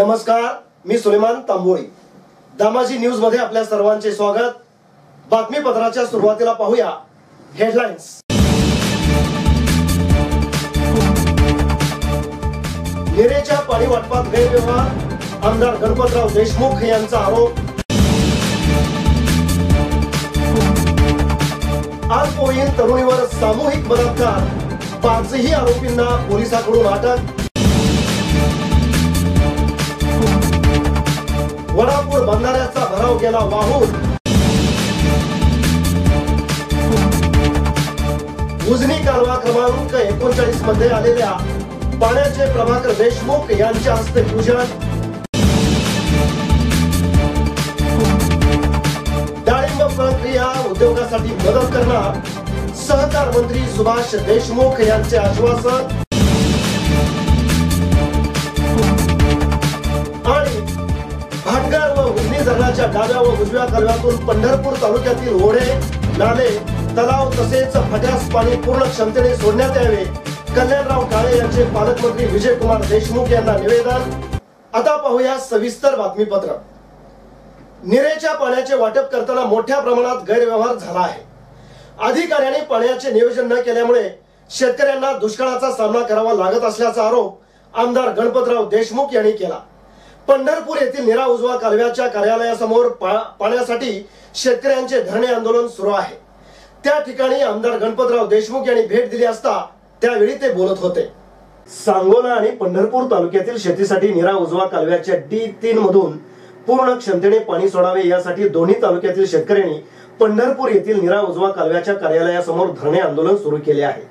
नमस्कार, मी सुलेमान तांबोळी। दामाजी न्यूज मध्ये आपल्या सर्वांचे स्वागत। बातमीपत्राच्या सुरुवातीला पाहूया हेडलाईन्स। निरेच्या पाणी वाटपात गैरव्यवहार, आमदार गणपतराव देशमुख यांचा आरोप। अल्पवयीन तरुणीवर सामूहिक बलात्कार, 5ही आरोपींना पोलिसांकडून अटक। वडापूर बंधाऱ्याचा भराव गेला वाहून। उजनी कालवा क्रमांक 39 मध्ये आलेल्या पाण्याचे प्रभाकर देशमुख यांच्या हस्ते पूजन। डाळिंब प्रक्रिया उद्योगासाठी मदत करणार, सहकार मंत्री सुभाष देशमुख यांचे आश्वासन। भाटघर व उजनी धरणाच्या डाव्या व उजव्या कालव्यातून पंढरपूर तालुक्यातील ओढे, नाले, तलाव तसेच फट्यास पाणी पूर्ण क्षमतेने सोडण्यात यावे, कल्याणराव काळे यांचे पालकमंत्री विजयकुमार देशमुख यांना निवेदन। आता पाहूया सविस्तर बातमीपत्र। निरेच्या पाण्याचे वाटप करताना मोठ्या प्रमाणात गैरव्यवहार झाला आहे। अधिकाऱ्यांनी पाण्याचे नियोजन न केल्यामुळे शेतकऱ्यांना दुष्काळाचा सामना करावा लागत असल्याचा आरोप आमदार गणपतराव देशमुख यांनी केला। पंढरपूर येथील निरा उजवा कालव्याच्या कार्यालयासमोर पाण्यासाठी शेतकऱ्यांचे धरणे आंदोलन सुरू आहे। त्या ठिकाणी आमदार गणपतराव देशमुख यांनी भेट दिली असता त्यावेळी ते बोलत होते। सांगोला आणि पंढरपूर तालुक्यातील शेतीसाठी निरा उजवा कालव्याच्या D3 मधून पूर्ण क्षमतेने पाणी सोडावे यासाठी दोन्ही तालुक्यातील शेतकऱ्यांनी पंढरपूर येथील निरा उजवा कालव्याच्या कार्यालयासमोर धरणे आंदोलन सुरू केले आहे।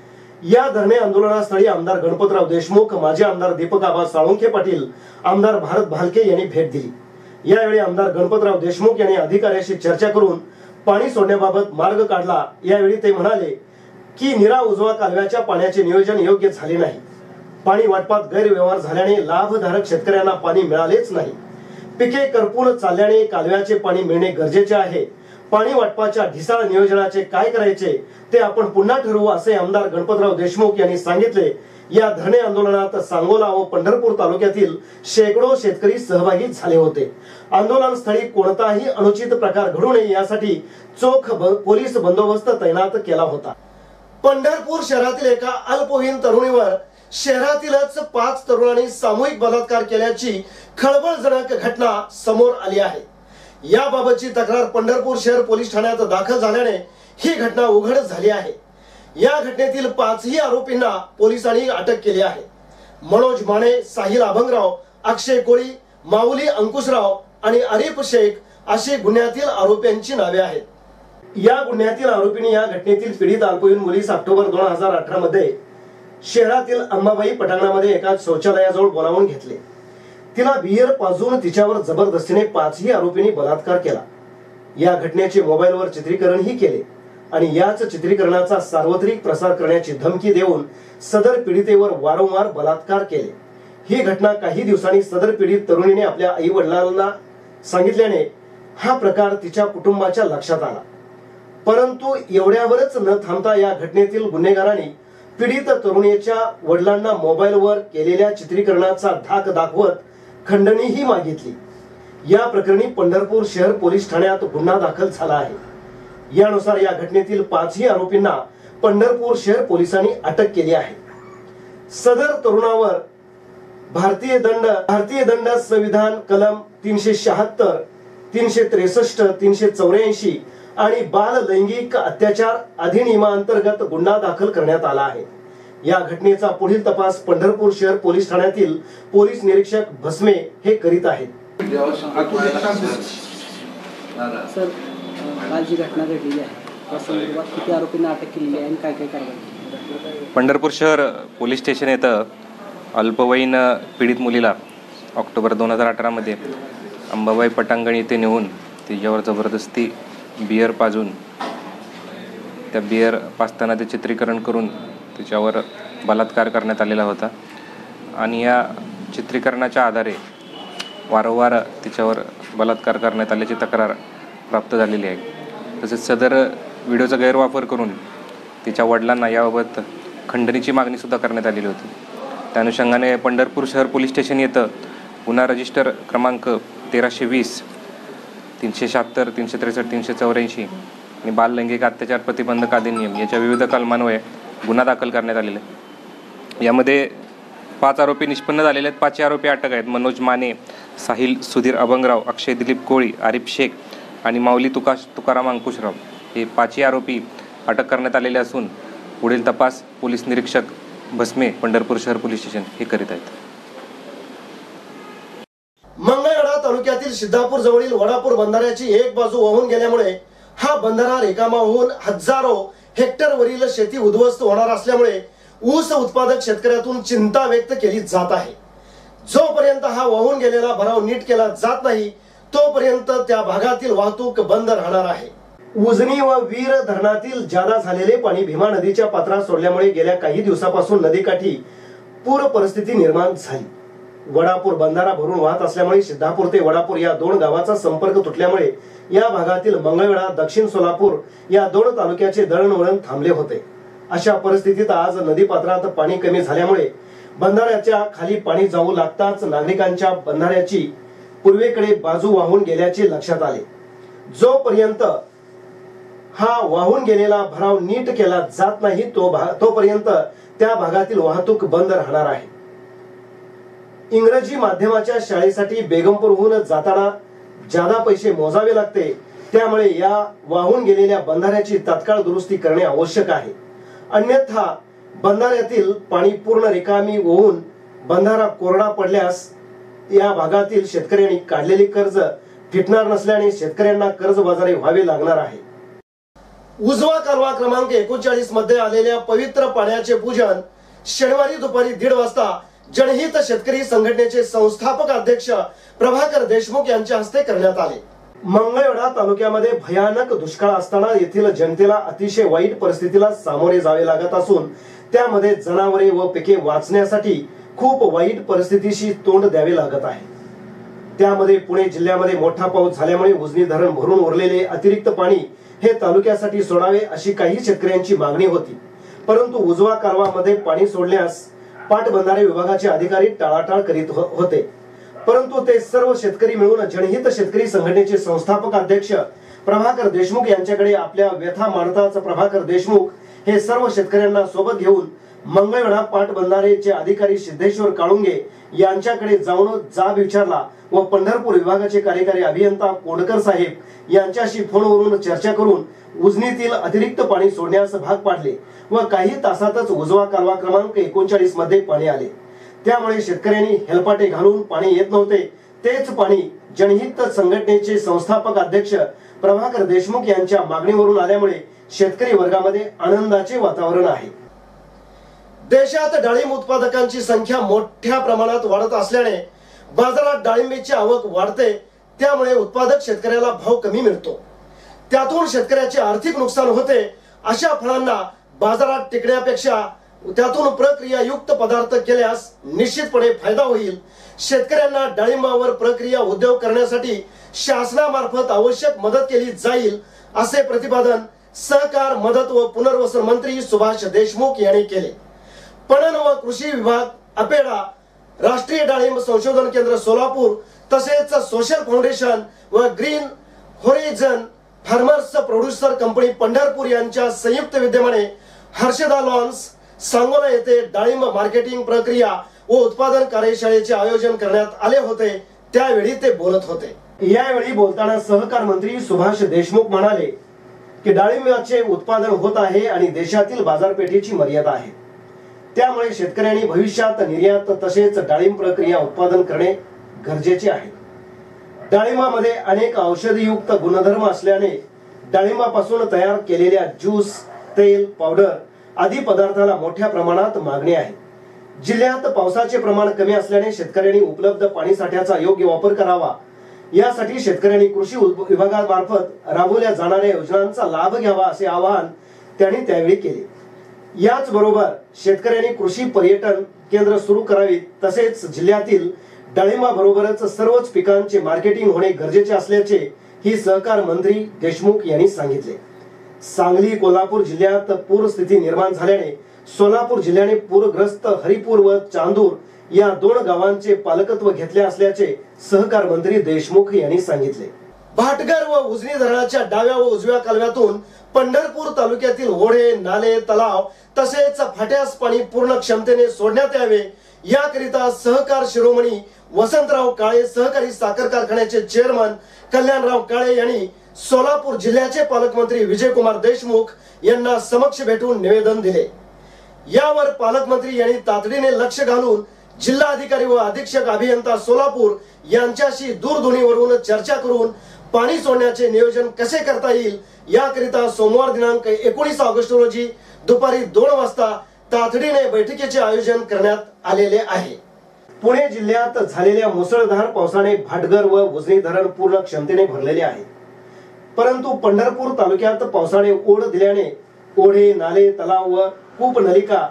या धरणे आंदोलनास्थळी आमदार गणपतराव देशमुख, माजी आमदार दीपक आबा साळुंखे पाटील, आमदार भारत भालके यांनी भेट दिली। यावेळी आमदार गणपतराव देशमुख यांनी अधिकाऱ्यांशी चर्चा करून पाणी सोडण्याबाबत मार्ग काढला। यावेळी ते म्हणाले की निरा उजवा कालव्याच्या पाण्याचे नियोजन योग्य झाले नाही। पाणी वाटपात गैरव्यवहार झाल्याने लाभधारक शेतकऱ्यांना पाणी मिळालेच नाही। पिके करपून चालल्याने कालव्याचे पाणी मिळणे गरजेचे आहे। पाणी वाटपाच्या ढिसाळ नियोजनाचे काय करायचे ते आपण पुन्हा ठरवू असे आमदार गणपतराव देशमुख यांनी सांगितले। या धरणे आंदोलनात सांगोला व पंढरपूर तालुक्यातील शेकडो शेतकरी सहभागी झाले होते। आंदोलन स्थळी कोणताही अनुचित प्रकार घडू नये यासाठी चोख पोलीस बंदोबस्त तैनात केला होता। पंढरपूर शहरातील एका अल्पवयीन तरुणीवर शहरातीलच 5 तरुणांनी सामूहिक बलात्कार केल्याची खळबळजनक घटना समोर आली आहे। याबाबतची तक्रार पंढरपूर शहर पोलीस ठाण्यात दाखल झाल्याने ही घटना उघड झाली आहे। या घटनेतील 5ही आरोपींना पोलिसांनी अटक केली आहे। मनोज माने, साहिल अभंगराव, अक्षय कोळी, माऊली अंकुशराव आणि आरिफ शेख अशी गुन्ह्यातील आरोपींची नावे आहेत। या गुन्ह्यातील आरोपींनी या घटनेतील पीडित अल्पवयीन मुलीस ऑक्टोबर 2018 मध्ये शहरातील अंबाबाई पटांगणामध्ये एका शौचालयाजवळ बोलावून घेतले। तिला बियर पाजून तिच्यावर जबरदस्तीने 5ही आरोपींनी बलात्कार केला। या घटनेचे मोबाईलवर चित्रीकरणही केले आणि याच चित्रीकरणाचा सार्वत्रिक प्रसार करण्याची धमकी देऊन सदर पीडितेवर वारंवार बलात्कार केले। ही घटना काही दिवसांनी सदर पीडित तरुणीने आपल्या आई वडिलांना सांगितल्याने हा प्रकार तिच्या कुटुंबाच्या लक्षात आला। परंतु एवढ्यावरच न थांबता या घटनेतील गुन्हेगारांनी पीडित तरुणीच्या वडिलांना मोबाईलवर केलेल्या चित्रीकरणाचा धाक दाखवत खंडणीही मागितली। या प्रकरणी पंढरपूर शहर पोलीस ठाण्यात गुन्हा दाखल झाला आहे। यानुसार या घटनेतील 5ही आरोपींना पंढरपूर शहर पोलिसांनी अटक केली आहे। सदर तरुणावर भारतीय दंड संविधान कलम 376, 363, 384 आणि बाल लैंगिक अत्याचार अधिनियमांतर्गत गुन्हा दाखल करण्यात आला आहे। या घटनेचा पुढील तपास पंढरपूर शहर पोलीस ठाण्यातील पोलीस निरीक्षक भस्मे हे करीत आहेत। सर, काल जी घटना घडलेली आहे त्या संदर्भात किती आरोपींना अटक केलेली आहे आणि काय काय कारवाई? पंढरपूर शहर पोलीस स्टेशन येथे अल्पवयीन पीडित मुलीला ऑक्टोबर 2018 मध्ये अंबाबाई पटांगण येथे नेऊन तिच्यावर जबरदस्ती बियर पाजून त्या बियर पाजताना ते चित्रीकरण करून तिच्यावर बलात्कार करण्यात आलेला होता आणि या चित्रीकरणाच्या आधारे वारंवार तिच्यावर बलात्कार करण्यात आल्याची तक्रार प्राप्त झालेली आहे। तसेच सदर व्हिडिओचा गैरवापर करून तिच्या वडिलांना याबाबत खंडणीची मागणी सुद्धा करण्यात आलेली होती। त्या अनुषंगाने पंढरपूर शहर पोलीस स्टेशन येथे गुन्हा रजिस्टर क्रमांक 1320, 376, 363, 384 आणि बाल लैंगिक अत्याचार प्रतिबंधक अधिनियम याच्या विविध कलमान्वये गुन्हा दाखल करण्यात आलेला आहे। यामध्ये 5 आरोपी निष्पन्न झालेले आहेत। 5 आरोपी अटक आहेत। मनोज माने, साहिल सुधीर अभंगराव, अक्षय दिलीप कोळी, आरिफ शेख आणि माऊली तुकाराम अंकुशराव हे 5 आरोपी अटक करण्यात आलेले असून पुढील तपास पोलीस निरीक्षक भस्मे, पंढरपूर शहर पोलीस स्टेशन हे करीत आहेत। मंगळवेढा तालुक्यातील सिद्धापूर जवळील वडापूर बंधाऱ्याची एक बाजू वाहून गेल्यामुळे हा बंधारा रिकामा होऊन हजारो हेक्टरवरील शेती उद्ध्वस्त होणार असल्यामुळे ऊस उत्पादक शेतकऱ्यातून चिंता व्यक्त केली जात आहे। जोपर्यंत हा वाहून गेलेला भराव नीट केला जात नाही तोपर्यंत त्या भागातील वाहतूक बंद राहणार आहे। उजनी व वीर धरणातील जादा झालेले पाणी भीमा नदीच्या पात्रात सोडल्यामुळे गेल्या काही दिवसापासून नदीकाठी पूर परिस्थिती निर्माण झाली। वडापूर बंधारा भरून वाहत असल्यामुळे सिद्धापूर ते वडापूर या 2 गावाचा संपर्क तुटल्यामुळे या भागातील मंगळवेढा, दक्षिण सोलापूर या 2 तालुक्याचे दळणवळण थांबले होते। अशा परिस्थितीत आज नदीपात्रात पाणी कमी झाल्यामुळे बंधाऱ्याच्या खाली पाणी जाऊ लागताच नागरिकांच्या बंधाऱ्याची पूर्वेकडे बाजू वाहून गेल्याचे लक्षात आले। जोपर्यंत हा वाहून गेलेला भराव नीट केला जात नाही तोपर्यंत त्या भागातील वाहतूक बंद राहणार आहे। इंग्रजी माध्यमाच्या शाळेसाठी बेगमपूरहून जाताना जादा पैसे मोजावे लागते, त्यामुळे या वाहून गेलेल्या बंधाऱ्याची तात्काळ दुरुस्ती करणे आवश्यक आहे। अन्यथा बंधाऱ्यातील पाणी पूर्ण रिकामी होऊन बंधारा कोरडा पडल्यास या भागातील शेतकऱ्यांनी काढलेले कर्ज फिटणार नसल्याने शेतकऱ्यांना कर्जबाजारी व्हावे लागणार आहे। उजवा कालवा क्रमांक 39 मध्ये आलेल्या पवित्र पाण्याचे पूजन शनिवारी दुपारी 1:30 वाजता जनहित शेतकरी संघटनेचे संस्थापक अध्यक्ष प्रभाकर देशमुख यांच्या हस्ते करण्यात आले। मंगळवेढा तालुक्यामध्ये भयानक दुष्काळ असताना येथील जनतेला अतिशय वाईट परिस्थितीला सामोरे जावे लागत असून त्यामध्ये जनावरे व पिके वाचण्यासाठी खूप वाईट परिस्थितीशी तोंड द्यावे लागत आहे। त्यामध्ये पुणे जिल्ह्यामध्ये मोठा पाऊस झाल्यामुळे उजनी धरण भरून उरलेले अतिरिक्त पाणी हे तालुक्यासाठी सोडावे अशी काही शेतकऱ्यांची मागणी होती, परंतु उजवा कालवामध्ये पाणी सोडण्यास पाटबंधारे विभागाचे अधिकारी टाळाटाळ करीत होते। परंतु ते सर्व शेतकरी मिळून जनहित शेतकरी संघटनेचे संस्थापक अध्यक्ष प्रभाकर देशमुख यांच्याकडे आपल्या व्यथा मांडताच प्रभाकर देशमुख हे सर्व शेतकऱ्यांना सोबत घेऊन मंगळवेढा पाटबंधारेचे अधिकारी सिद्धेश्वर काळुंगे यांच्याकडे जाऊन जाब विचारला व पंढरपूर विभागाचे कार्यकारी अभियंता कोंडकर साहेब यांच्याशी फोनवरून चर्चा करून उजनीतील अतिरिक्त पाणी सोडण्यास भाग पाडले व काही तासातच उजवा कालवा क्रमांक 39 मध्ये पाणी आले। त्यामुळे शेतकऱ्यांनी हेलपाटे घालून पाणी येत नव्हते, तेच पाणी जनहित संघटनेचे संस्थापक अध्यक्ष प्रभाकर देशमुख यांच्या मागणीवरून आल्यामुळे शेतकरी वर्गामध्ये आनंदाचे वातावरण आहे। देशात डाळिंब उत्पादकांची संख्या मोठ्या प्रमाणात वाढत असल्याने बाजारात डाळिंबीची आवक वाढते, त्यामुळे उत्पादक शेतकऱ्याला भाव कमी मिळतो, त्यातून शेतकऱ्याचे आर्थिक नुकसान होते। अशा फळांना बाजारात टिकण्यापेक्षा त्यातून प्रक्रियायुक्त पदार्थ केल्यास निश्चितपणे फायदा होईल। शेतकऱ्यांना डाळिंबावर प्रक्रिया उद्योग करण्यासाठी शासनामार्फत आवश्यक मदत केली जाईल असे प्रतिपादन सहकार, मदत व पुनर्वसन मंत्री सुभाष देशमुख यांनी केले। पणन व कृषी विभाग, अपेडा, राष्ट्रीय डाळिंब संशोधन केंद्र सोलापूर तसेच सोशल फाउंडेशन व green horizon farmers producer company Pandharpur यांच्या संयुक्त विद्यमाने हर्षदा लॉन्स सांगोला येथे डाळिंब मार्केटिंग प्रक्रिया व उत्पादन कार्यशाळेचे आयोजन करण्यात आले होते, त्यावेळी ते बोलत होते। यावेळी बोलताना सहकार मंत्री सुभाष देशमुख म्हणाले की डाळिंबाचे उत्पादन होत आहे आणि देशातील बाजारपेठेची मर्यादा आहे, त्यामुळे शेतकऱ्यांनी भविष्यात निर्यात तसेच डाळिंब प्रक्रिया उत्पादन करणे गरजेचे आहे। डाळिंबामध्ये अनेक औषधीयुक्त गुणधर्म असल्याने डाळिंबापासून तयार केलेल्या ज्यूस, तेल, पावडर आदी पदार्थाला मोठ्या प्रमाणात मागणी आहे। जिल्ह्यात पावसाचे प्रमाण कमी असल्याने शेतकऱ्यांनी उपलब्ध पाणी साठ्याचा योग्य वापर करावा, यासाठी शेतकऱ्यांनी कृषी विभागामार्फत राबवल्या जाणाऱ्या योजनांचा लाभ घ्यावा असे आवाहन त्यांनी त्यावेळी केले। याचबरोबर शेतकऱ्यांनी कृषी पर्यटन केंद्र सुरू करावी, तसेच जिल्ह्यातील डाळिंबाबरोबरच सर्वच पिकांचे मार्केटिंग होणे गरजेचे असल्याचे ही सहकार मंत्री देशमुख यांनी सांगितले। सांगली, कोल्हापूर जिल्ह्यात पूर स्थिती निर्माण झाल्याने सोलापूर जिल्ह्याने पूरग्रस्त हरिपूर व चांदूर या 2 गावांचे पालकत्व घेतले असल्याचे सहकार मंत्री देशमुख यांनी सांगितले। भाटगर व उजनी धरणाच्या डाव्या व उजव्या कालव्यातून पंढरपूर तालुक्यातील ओढे, नाले, तलाव तसेच फाट्यास पाणी पूर्ण क्षमतेने सोडण्यात यावे याकरिता सहकार शिरोमणी वसंतराव काळे सहकारी साखर कारखान्याचे चेअरमन कल्याणराव काळे यांनी सोलापूर जिल्ह्याचे पालकमंत्री विजयकुमार देशमुख यांना समक्ष भेटून निवेदन दिले। यावर पालकमंत्री यांनी तातडीने लक्ष घालून जिल्हाधिकारी व अधीक्षक अभियंता सोलापूर यांच्याशी दूरध्वनीवरून चर्चा करून पाणी सोडण्याचे नियोजन कसे करता येईल याकरिता सोमवार दिनांक 19 ऑगस्ट रोजी दुपारी 2 वाजता तातडीने बैठकीचे आयोजन करण्यात आलेले आहे। पुणे जिल्ह्यात झालेल्या मुसळधार पावसाने भाटगर व उजनी धरण पूर्ण क्षमतेने भरलेले आहे, परंतु पंढरपूर तालुक्यात पावसाने ओढ दिल्याने ओढे, नाले, तलाव व कूपनलिका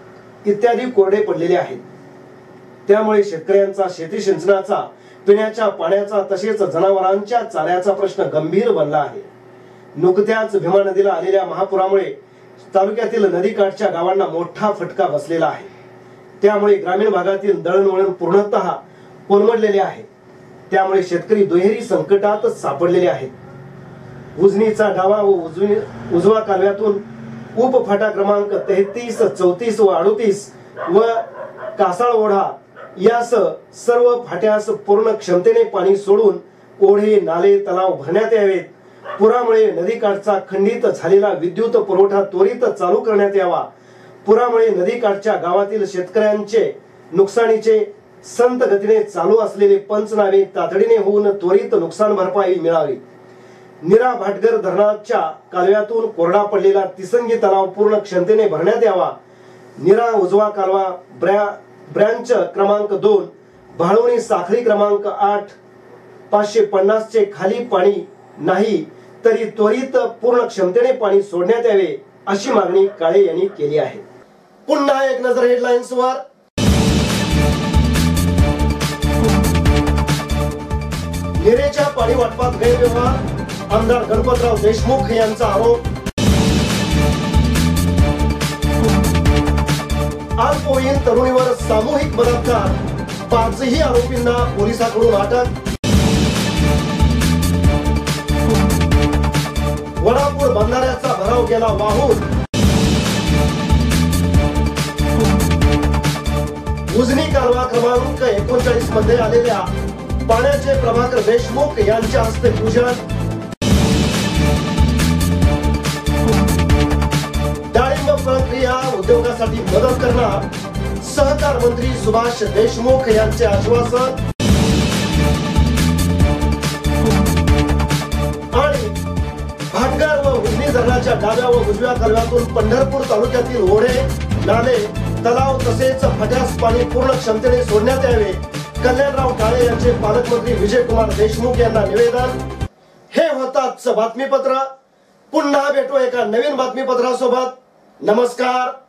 इत्यादी कोरडे पडलेले आहेत। त्यामुळे शेतकऱ्यांचा शेती सिंचनाचा, पिण्याच्या पाण्याचा तसेच जनावरांच्या चाऱ्याचा प्रश्न गंभीर बनला आहे। नुकत्याच भीमा नदीला आलेल्या महापुरामुळे तालुक्यातील नदीकाठच्या गावांना मोठा फटका बसलेला आहे। त्यामुळे ग्रामीण भागातील दळणवळण पूर्णतः कोलमडलेले आहे। त्यामुळे शेतकरी दुहेरी संकटात सापडलेले आहेत। उजनीचा डावा व उजवा कालव्यातून उपफाटा क्रमांक 33, 34 व 38 व कासाळ ओढा यासह सर्व फाट्यास पूर्ण क्षमतेने पाणी सोडून ओढे, नाले, तलाव भरण्यात यावेत। पुरामुळे नदीकाठचा खंडित झालेला विद्युत पुरवठा त्वरित चालू करण्यात यावा। पुरामुळे नदीकाठच्या गावातील शेतकऱ्यांचे नुकसानीचे संत गतीने चालू असलेले पंचनामे तातडीने होऊन त्वरित नुकसान भरपाई मिळावी। निरा भाटगर धरणाच्या कालव्यातून कोरडा पडलेला तिसंगी तलाव पूर्ण क्षमतेने भरण्यात यावा। निरा उजवा कालवा ब्रँच क्रमांक 2, भाळवणी साखळी क्रमांक 8, 550 चे खाली पाणी नाही तरी त्वरित पूर्ण क्षमतेने पाणी सोडण्यात यावे अशी मागणी काळे यांनी केली आहे। पुन्हा एक नजर हेडलाईन्स वर। निरेच्या पाणी वाटपात गैरव्यवहार, आमदार गणपतराव देशमुख यांचा आरोप। अल्पवयीन तरुणीवर सामूहिक बलात्कार, 5ही आरोपींना पोलिसांकडून अटक। वडापूर बंधाऱ्याचा भराव गेला वाहून। उजनी कालवा क्रमांक 39 मध्ये आलेल्या पाण्याचे प्रभाकर देशमुख यांच्या हस्ते पूजन। डाळिंब प्रक्रिया उद्योगासाठी मदत करणार सहकार मंत्री सुभाष देशमुख यांचे आश्वासन। आणि भाटगर व उजनी धरणाच्या डाव्या व उजव्या कालव्यातून पंढरपूर तालुक्यातील ओढे, नाले, तलाव तसेच फाट्यास पाणी पूर्ण क्षमतेने सोडण्यात यावे कल्याणराव काळे यांचे पालकमंत्री विजयकुमार देशमुख यांना निवेदन। हे होताच बातमीपत्र। पुन्हा भेटू एका नवीन बातमीपत्रासोबत। नमस्कार।